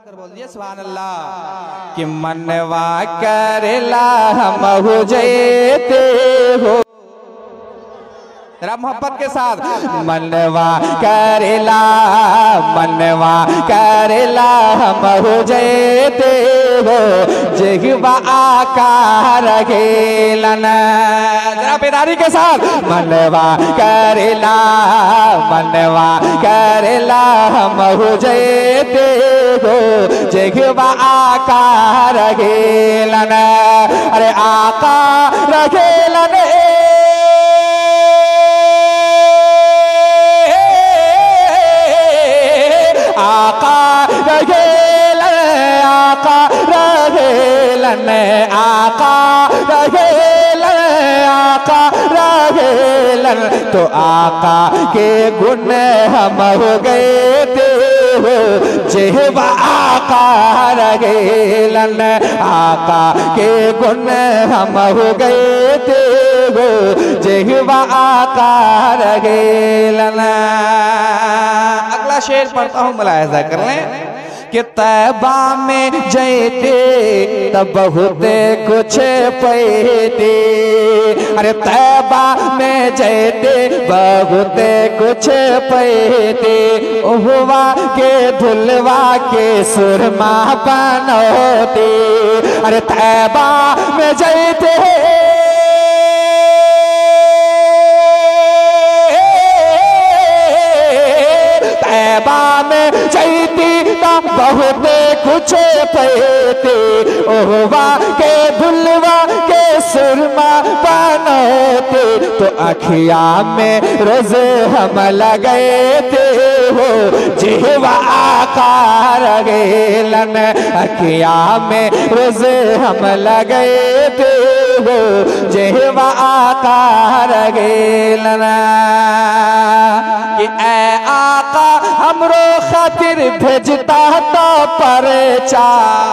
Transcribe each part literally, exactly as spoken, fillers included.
कर बोल दिए सुभान अल्लाह कि मनवा करेला हम हो जेते हो। जरा मोहब्बत के साथ मनवा करेला मनवा करेला हम हो जेते हो जिहवा आकार खेलन। जरा बेदारी के साथ मनवा करेला मनवा करेला हम हो जेते हो जिहवा आकार खेलन। अरे आकार खेलन आका रखेलन आका रखेलन आका रखेलन आका रखेलन। तो आका के गुण हम हो गए थे हो जिहवा आका रखेलन। आका के गुण हम हो गए थे हो जिहवा आका रखेलन। अगला शेर पढ़ता हूँ, मुलाहिजा कर लें कि तैबा में जैते तब बहुते कुछ पैते। अरे तैबा में जैते बहुते कुछ पैते ओहवा के धुलवा के सुरमा बनोते। अरे तैबा में जैते तैबा में जैती बहुत कुछ पैते ओहवा के धुलवा के सुरमा बनोते। तो अखिया में रोज हम लगए थे हो जिहवा आकार गेलन। अखिया में रोज हम लगए थे हो जिहवा आकार गेलन। कि ऐ आका हमरो खातिर भेजता तो परचा।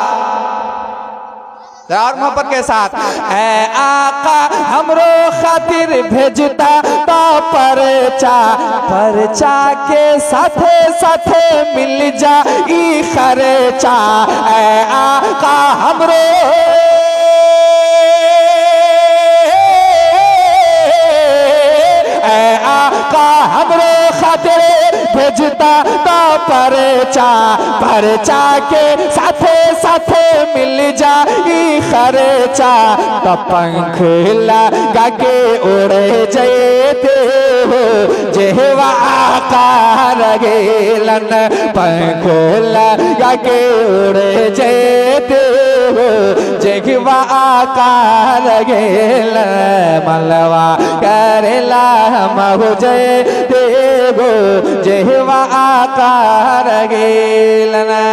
और मोहब्बत के साथ ऐ आका हमरो खातिर भेजता तो परचा। परचा के साथे साथे मिल जा ई खर्चा। ऐ आका हमरो ऐ आका हमरो खातिर भेजता तो परचा। परचा के साथे साथे मिल जाई खर्चा। तो पंख लगा के उड़े जेते हो जिहवा आकार गेलन। पंख लगा के उड़े जेते हो जिहवा आकार गेलन। मनवा करेला हम हो जेते हो जिहवा आकार गेलन।